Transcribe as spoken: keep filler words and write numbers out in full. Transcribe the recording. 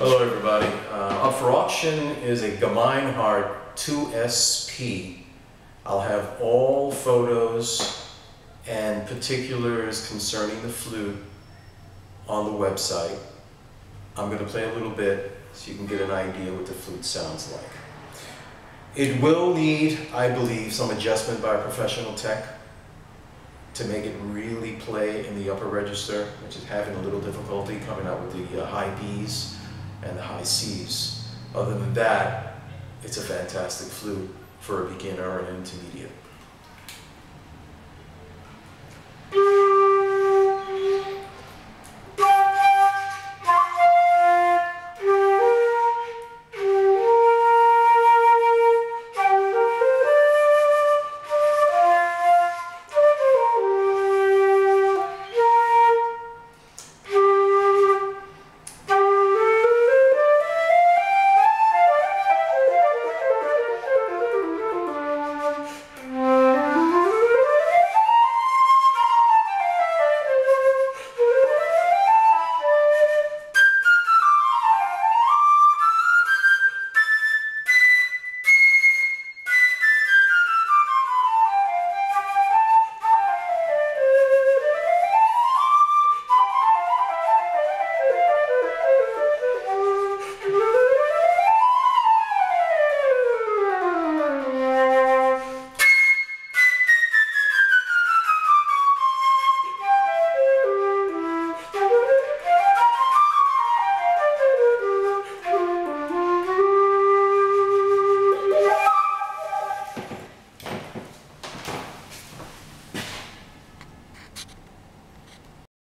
Hello everybody. Uh, up for auction is a Gemeinhardt two S P. I'll have all photos and particulars concerning the flute on the website. I'm going to play a little bit so you can get an idea what the flute sounds like. It will need, I believe, some adjustment by a professional tech to make it really play in the upper register, which is having a little difficulty coming out with the uh, high B's and the high C's. Other than that, it's a fantastic flute for a beginner and an intermediate.